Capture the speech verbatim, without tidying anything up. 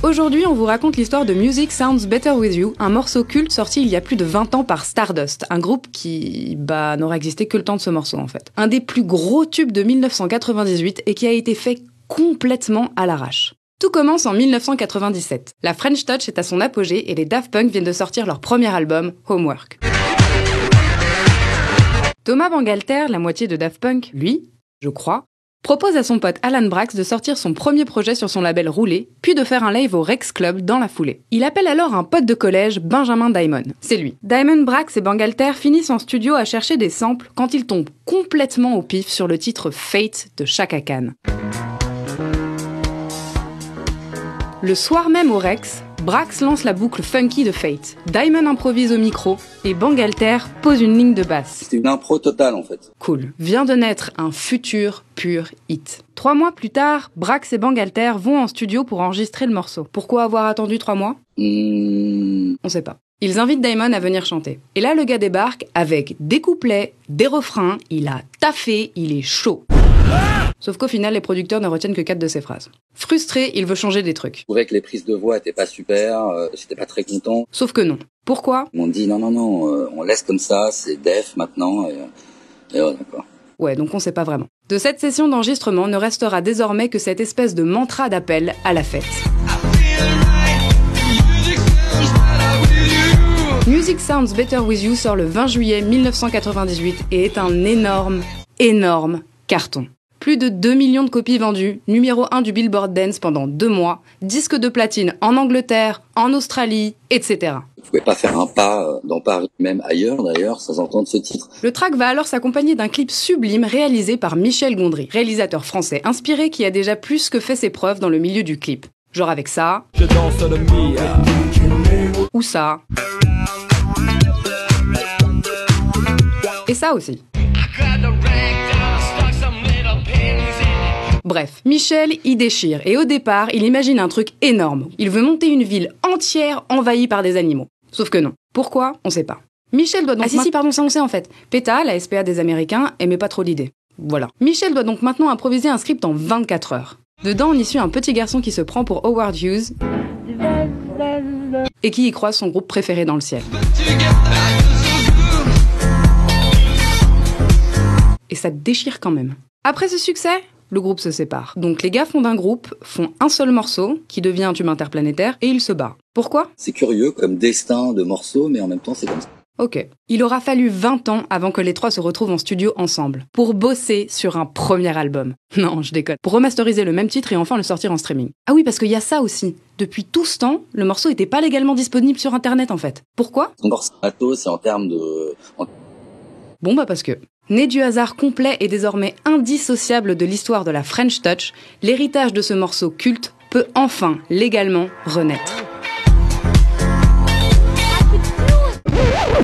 Aujourd'hui, on vous raconte l'histoire de Music Sounds Better With You, un morceau culte sorti il y a plus de vingt ans par Stardust, un groupe qui, bah, n'aurait existé que le temps de ce morceau en fait. Un des plus gros tubes de mille neuf cent quatre-vingt-dix-huit et qui a été fait complètement à l'arrache. Tout commence en mille neuf cent quatre-vingt-dix-sept. La French Touch est à son apogée et les Daft Punk viennent de sortir leur premier album, Homework. Thomas Bangalter, la moitié de Daft Punk, lui, je crois, propose à son pote Alan Braxe de sortir son premier projet sur son label Roulé, puis de faire un live au Rex Club dans la foulée. Il appelle alors un pote de collège, Benjamin Diamond. C'est lui. Diamond, Braxe et Bangalter finissent en studio à chercher des samples quand ils tombent complètement au pif sur le titre Fate de Chaka Khan. Le soir même au Rex, Braxe lance la boucle funky de Fate. Diamond improvise au micro et Bangalter pose une ligne de basse. C'était une impro totale en fait. Cool. Vient de naître un futur pur hit. Trois mois plus tard, Braxe et Bangalter vont en studio pour enregistrer le morceau. Pourquoi avoir attendu trois mois ? mmh... On sait pas. Ils invitent Diamond à venir chanter. Et là, le gars débarque avec des couplets, des refrains, il a taffé, il est chaud. Sauf qu'au final, les producteurs ne retiennent que quatre de ses phrases. Frustré, il veut changer des trucs. Je trouvais que les prises de voix étaient pas super, euh, j'étais pas très content. Sauf que non. Pourquoi ? Ils m'ont dit non, non, non, euh, on laisse comme ça, c'est def maintenant, et, et ouais, d'accord. Ouais, donc on sait pas vraiment. De cette session d'enregistrement ne restera désormais que cette espèce de mantra d'appel à la fête. Music Sounds Better With You sort le vingt juillet mille neuf cent quatre-vingt-dix-huit et est un énorme, énorme carton. Plus de deux millions de copies vendues, numéro un du Billboard Dance pendant deux mois, disque de platine en Angleterre, en Australie, et cetera. Vous pouvez pas faire un pas dans Paris, même ailleurs d'ailleurs, sans entendre ce titre. Le track va alors s'accompagner d'un clip sublime réalisé par Michel Gondry, réalisateur français inspiré qui a déjà plus que fait ses preuves dans le milieu du clip. Genre avec ça, je danse le Mia. Ou ça, et ça aussi. Bref, Michel y déchire et au départ, il imagine un truc énorme. Il veut monter une ville entière envahie par des animaux. Sauf que non. Pourquoi ? On sait pas. Michel doit donc... Ah si, ma... si, pardon, ça on sait en fait. PETA, la S P A des Américains, aimait pas trop l'idée. Voilà. Michel doit donc maintenant improviser un script en vingt-quatre heures. Dedans, on y suit un petit garçon qui se prend pour Howard Hughes et qui y croise son groupe préféré dans le ciel. Et ça déchire quand même. Après ce succès, le groupe se sépare. Donc les gars fondent un groupe, font un seul morceau, qui devient un tube interplanétaire, et ils se barrent. Pourquoi ? C'est curieux comme destin de morceau, mais en même temps c'est comme ça. Ok. Il aura fallu vingt ans avant que les trois se retrouvent en studio ensemble, pour bosser sur un premier album. Non, je déconne. Pour remasteriser le même titre et enfin le sortir en streaming. Ah oui, parce qu'il y a ça aussi. Depuis tout ce temps, le morceau n'était pas légalement disponible sur internet en fait. Pourquoi ? Encore matos, c'est en termes de... En... Bon bah parce que... Né du hasard complet et désormais indissociable de l'histoire de la French Touch, l'héritage de ce morceau culte peut enfin légalement renaître.